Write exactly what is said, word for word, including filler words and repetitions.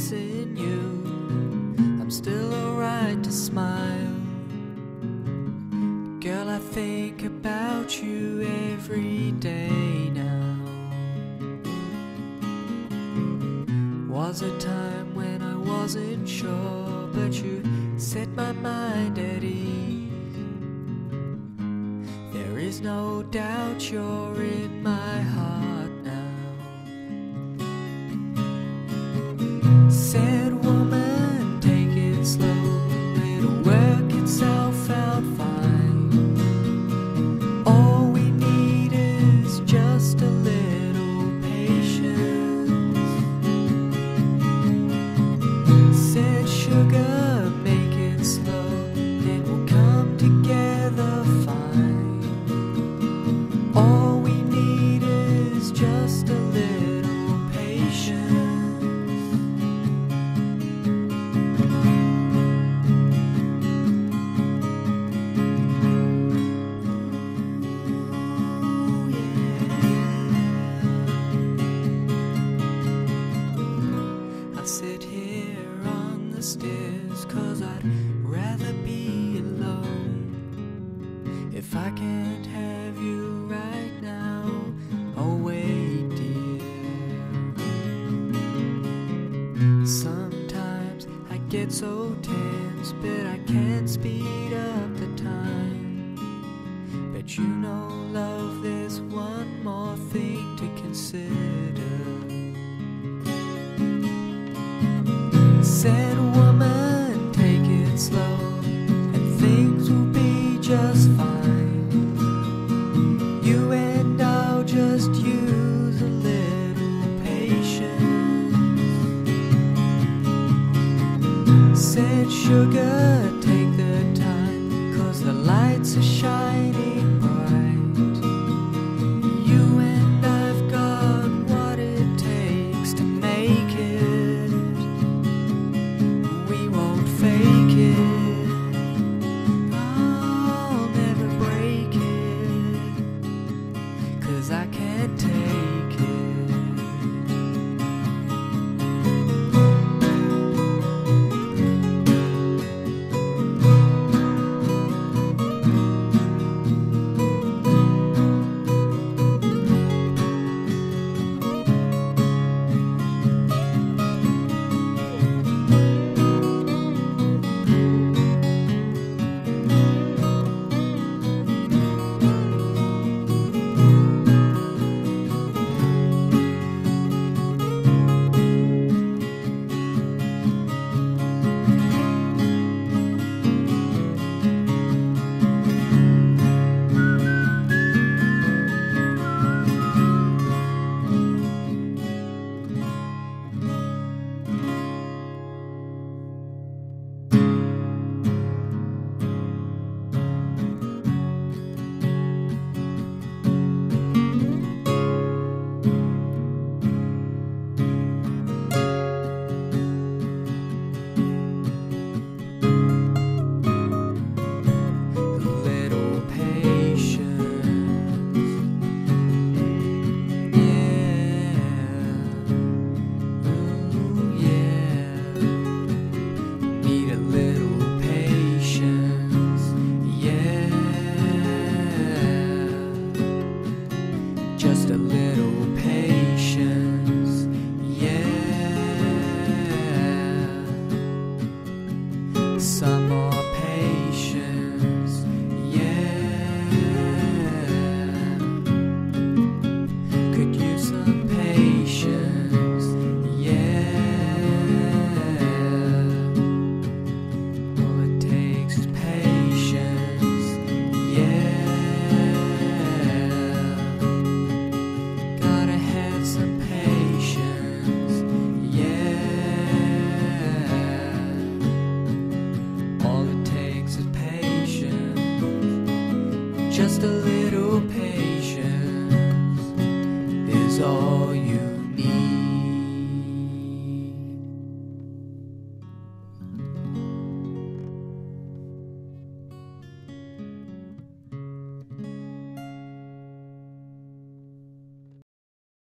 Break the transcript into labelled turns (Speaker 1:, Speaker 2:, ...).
Speaker 1: missing you, I'm still alright to smile. Girl, I think about you every day now. Was a time when I wasn't sure, but you set my mind at ease. There is no doubt you're in my heart now. Said woman, take it slow, it'll work itself out fine. All we need is just a little patience. Said sugar, make it slow, then we'll come together fine. All we need is just a little patience. Sit here on the stairs, 'cause I'd rather be alone. If I can't have you right now, oh wait dear. Sometimes I get so tense, but I can't speed up the time. But you know, love, there's one more thing to consider. Said woman, take it slow, and things will be just fine.